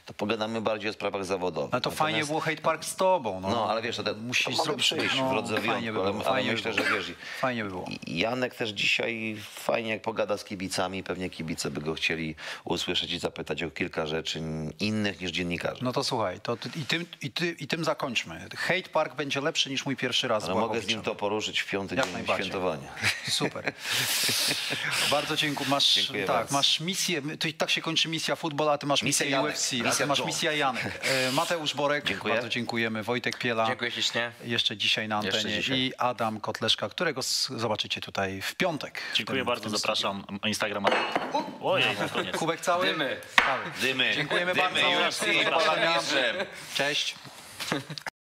to pogadamy bardziej o sprawach zawodowych. No to fajnie było Hate Park z tobą. No, ale wiesz, musisz to zrobić przyjść w drodze fajnie by wyjątku, było, ale myślę, że wiesz, fajnie by było. Janek też dzisiaj fajnie jak pogada z kibicami, pewnie kibice by go chcieli usłyszeć i zapytać o kilka rzeczy innych niż dziennikarze. No to słuchaj, to i tym zakończmy. Hate Park będzie lepszy niż mój pierwszy raz. Ale mogę z nim to poruszyć w piąty dzień świętowania. Super. Bardzo dziękuję. Masz misję, tak się kończy misja futbol, a ty masz misję UFC, a ty masz misję Janek. Mateusz Borek, bardzo dziękujemy. Wojtek Piela. Dziękuję ślicznie. Jeszcze dzisiaj na antenie. I Adam Kotleszka, którego zobaczycie tutaj w piątek. Dziękuję bardzo, zapraszam. Instagram. Ojej, koniec. Kubek cały? Dymy. Cały. Dymy. Dziękujemy bardzo. UFC, Cześć.